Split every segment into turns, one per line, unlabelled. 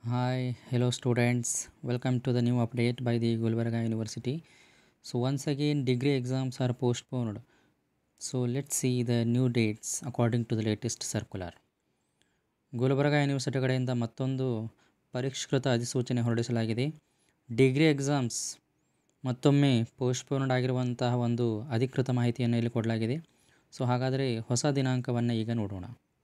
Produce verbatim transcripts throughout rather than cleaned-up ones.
Hi, hello students. Welcome to the new update by the Gulbarga University. So once again degree exams are postponed. So let's see the new dates according to the latest circular. Gulbarga university ಕಡೆಯಿಂದ ಮತ್ತೊಂದು ಪರಿಷ್ಕೃತ ಅಧಿಸೂಚನೆ ಹೊರಡಿಸಲಾಗಿದೆ. Degree exams ಮತ್ತೊಮ್ಮೆ postponed ಆಗಿರುವಂತಹ ಒಂದು ಅಧಿಕೃತ ಮಾಹಿತಿಯನ್ನು ಇಲ್ಲಿ ಕೊಡಲಾಗಿದೆ. ಸೊ ಹಾಗಾದರೆ ಹೊಸ ದಿನಾಂಕವನ್ನು ಈಗ ನೋಡೋಣ.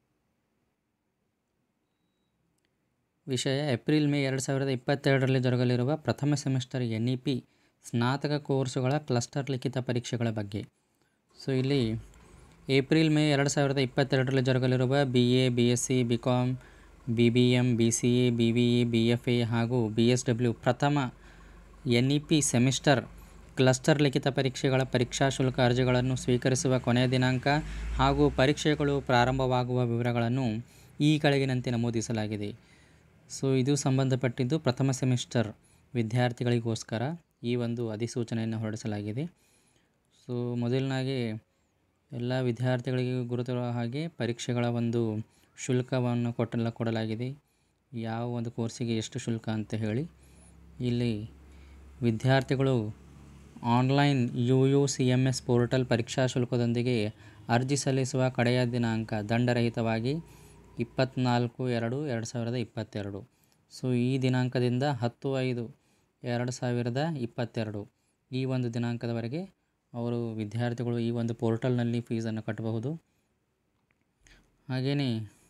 ವಿಷಯ ಏಪ್ರಿಲ್ ಮೇ ಎರಡು ಸಾವಿರದ ಇಪ್ಪತ್ತೆರಡರಲ್ಲಿ ಜರುಗಲಿರುವ ಪ್ರಥಮ ಸೆಮಿಸ್ಟರ್ ಎನ್ ಇ ಪಿ ಸ್ನಾತಕ ಕೋರ್ಸುಗಳ ಕ್ಲಸ್ಟರ್ ಲಿಖಿತ ಪರೀಕ್ಷೆಗಳ ಬಗ್ಗೆ. ಸೊ ಇಲ್ಲಿ ಏಪ್ರಿಲ್ ಮೇ ಎರಡು ಸಾವಿರದ ಇಪ್ಪತ್ತೆರಡರಲ್ಲಿ ಜರುಗಲಿರುವ B A B S C BCom B B M B C A B B A B F A ಹಾಗೂ ಬಿ ಎಸ್ ಡಬ್ಲ್ಯೂ ಪ್ರಥಮ N E P semester cluster ಲಿಖಿತ ಪರೀಕ್ಷೆಗಳ ಪರೀಕ್ಷಾ ಶುಲ್ಕ ಅರ್ಜಿಗಳನ್ನು ಸ್ವೀಕರಿಸುವ ಕೊನೆಯ ದಿನಾಂಕ ಹಾಗೂ ಪರೀಕ್ಷೆಗಳು ಪ್ರಾರಂಭವಾಗುವ ವಿವರಗಳನ್ನು ಈ ಕೆಳಗಿನಂತೆ ನಮೂದಿಸಲಾಗಿದೆ. ಸೊ ಇದು ಸಂಬಂಧಪಟ್ಟಿದ್ದು ಪ್ರಥಮ ಸೆಮಿಸ್ಟರ್ ವಿದ್ಯಾರ್ಥಿಗಳಿಗೋಸ್ಕರ ಈ ಒಂದು ಅಧಿಸೂಚನೆಯನ್ನು ಹೊರಡಿಸಲಾಗಿದೆ. ಸೊ ಮೊದಲನಾಗಿ ಎಲ್ಲ ವಿದ್ಯಾರ್ಥಿಗಳಿಗೆ ಗುರುತಿರುವ ಹಾಗೆ ಪರೀಕ್ಷೆಗಳ ಒಂದು ಶುಲ್ಕವನ್ನು ಕೊಟ್ಟಲ್ಲ ಕೊಡಲಾಗಿದೆ. ಯಾವ ಒಂದು ಕೋರ್ಸಿಗೆ ಎಷ್ಟು ಶುಲ್ಕ ಅಂತ ಹೇಳಿ ಇಲ್ಲಿ ವಿದ್ಯಾರ್ಥಿಗಳು online U U C M S portal ಪರೀಕ್ಷಾ ಶುಲ್ಕದೊಂದಿಗೆ ಅರ್ಜಿ ಸಲ್ಲಿಸುವ ಕಡೆಯ ದಿನಾಂಕ ದಂಡರಹಿತವಾಗಿ ಇಪ್ಪತ್ತ್ನಾಲ್ಕು ಎರಡು ಎರಡು ಸಾವಿರದ ಇಪ್ಪತ್ತೆರಡು. ಸೊ ಈ ದಿನಾಂಕದಿಂದ ಹತ್ತು ಐದು ಎರಡು ಸಾವಿರದ ಇಪ್ಪತ್ತೆರಡು ಈ ಒಂದು ದಿನಾಂಕದವರೆಗೆ ಅವರು ವಿದ್ಯಾರ್ಥಿಗಳು ಈ ಒಂದು ಪೋರ್ಟಲ್ನಲ್ಲಿ ಫೀಸನ್ನು ಕಟ್ಟಬಹುದು. ಹಾಗೆಯೇ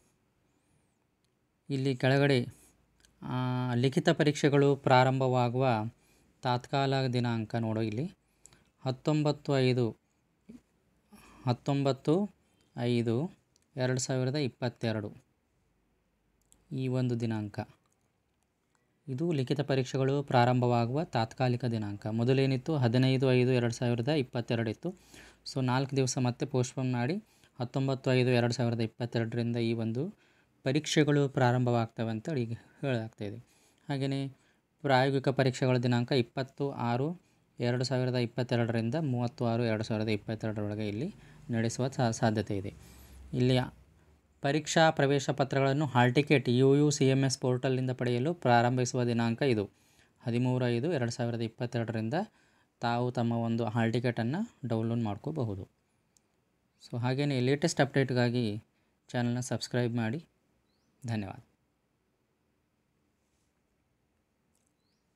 ಇಲ್ಲಿ ಕೆಳಗಡೆ ಲಿಖಿತ ಪರೀಕ್ಷೆಗಳು ಪ್ರಾರಂಭವಾಗುವ ತಾತ್ಕಾಲ ದಿನಾಂಕ ನೋಡೋ ಇಲ್ಲಿ ಹತ್ತೊಂಬತ್ತು ಐದು ಹತ್ತೊಂಬತ್ತು ಐದು ಎರಡು ಸಾವಿರದ ಇಪ್ಪತ್ತೆರಡು ಈ ಒಂದು ದಿನಾಂಕ ಇದು ಲಿಖಿತ ಪರೀಕ್ಷೆಗಳು ಪ್ರಾರಂಭವಾಗುವ ತಾತ್ಕಾಲಿಕ ದಿನಾಂಕ. ಮೊದಲೇನಿತ್ತು ಹದಿನೈದು ಐದು ಎರಡು ಸಾವಿರದ ಇಪ್ಪತ್ತೆರಡು ಇತ್ತು. ಸೊ ನಾಲ್ಕು ದಿವಸ ಮತ್ತೆ ಪೋಸ್ಟ್ಪೋನ್ ಮಾಡಿ ಹತ್ತೊಂಬತ್ತು ಐದು ಎರಡು ಸಾವಿರದ ಇಪ್ಪತ್ತೆರಡರಿಂದ ಈ ಒಂದು ಪರೀಕ್ಷೆಗಳು ಪ್ರಾರಂಭವಾಗ್ತವೆ ಅಂತೇಳಿ ಈಗ ಹೇಳಲಾಗ್ತಾಯಿದೆ. ಹಾಗೆಯೇ ಪ್ರಾಯೋಗಿಕ ಪರೀಕ್ಷೆಗಳ ದಿನಾಂಕ ಇಪ್ಪತ್ತು ಆರು ಎರಡು ಸಾವಿರದ ಇಪ್ಪತ್ತೆರಡರಿಂದ ಮೂವತ್ತು ಆರು ಎರಡು ಸಾವಿರದ ಇಪ್ಪತ್ತೆರಡರೊಳಗೆ ಇಲ್ಲಿ ನಡೆಸುವ ಸಾಧ್ಯತೆ ಇದೆ. ಇಲ್ಲಿ ಪರೀಕ್ಷಾ ಪ್ರವೇಶ ಪತ್ರಗಳನ್ನು hall ticket U U C M S ಪೋರ್ಟಲ್ನಿಂದ ಪಡೆಯಲು ಪ್ರಾರಂಭಿಸುವ ದಿನಾಂಕ ಇದು ಹದಿಮೂರು ಐದು ಎರಡು ಸಾವಿರದ ಇಪ್ಪತ್ತೆರಡರಿಂದ ತಾವು ತಮ್ಮ ಒಂದು ಹಾಲ್ ಟಿಕೆಟನ್ನು ಡೌನ್ಲೋಡ್ ಮಾಡ್ಕೋಬಹುದು. ಸೊ ಹಾಗೆಯೇ ಲೇಟೆಸ್ಟ್ ಅಪ್ಡೇಟ್ಗಾಗಿ ಚಾನಲ್ನ ಸಬ್ಸ್ಕ್ರೈಬ್ ಮಾಡಿ. ಧನ್ಯವಾದ.